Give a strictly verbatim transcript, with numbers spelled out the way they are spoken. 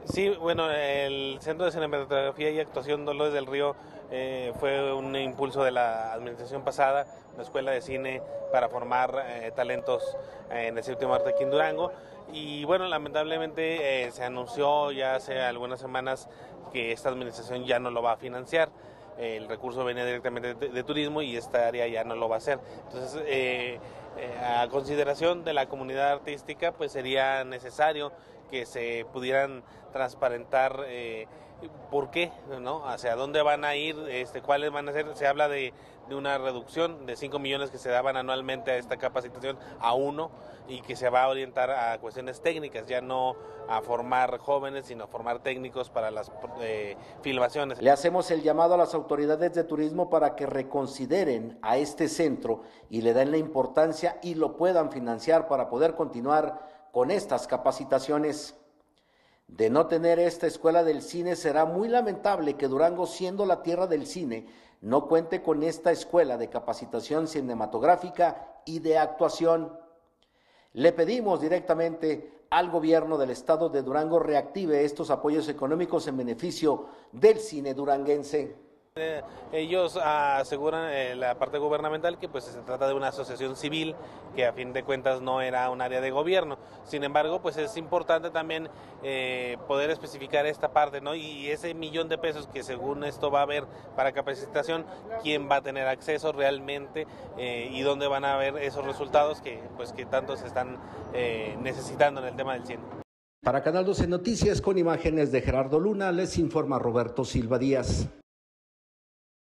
Sí, bueno, el Centro de Cinematografía y Actuación Dolores del Río eh, fue un impulso de la administración pasada, la Escuela de Cine para formar eh, talentos eh, en el Séptimo Arte aquí en Durango. Y bueno, lamentablemente eh, se anunció ya hace algunas semanas que esta administración ya no lo va a financiar. El recurso venía directamente de, de turismo y esta área ya no lo va a hacer. Entonces, eh, eh, a consideración de la comunidad artística, pues sería necesario que se pudieran transparentar eh, por qué, ¿no? Hacia dónde van a ir, este, cuáles van a ser. Se habla de, de una reducción de cinco millones que se daban anualmente a esta capacitación a uno y que se va a orientar a cuestiones técnicas, ya no a formar jóvenes, sino a formar técnicos para las eh, filmaciones. Le hacemos el llamado a las autoridades de turismo para que reconsideren a este centro y le den la importancia y lo puedan financiar para poder continuar con estas capacitaciones. De no tener esta escuela del cine, será muy lamentable que Durango, siendo la tierra del cine, no cuente con esta escuela de capacitación cinematográfica y de actuación. Le pedimos directamente al gobierno del estado de Durango reactive estos apoyos económicos en beneficio del cine duranguense. Eh, ellos aseguran eh, la parte gubernamental que pues se trata de una asociación civil que a fin de cuentas no era un área de gobierno. Sin embargo, pues es importante también eh, poder especificar esta parte, ¿no? Y ese millón de pesos que según esto va a haber para capacitación, quién va a tener acceso realmente eh, y dónde van a haber esos resultados que pues que tanto se están eh, necesitando en el tema del cine. Para Canal doce Noticias, con imágenes de Gerardo Luna, les informa Roberto Silva Díaz.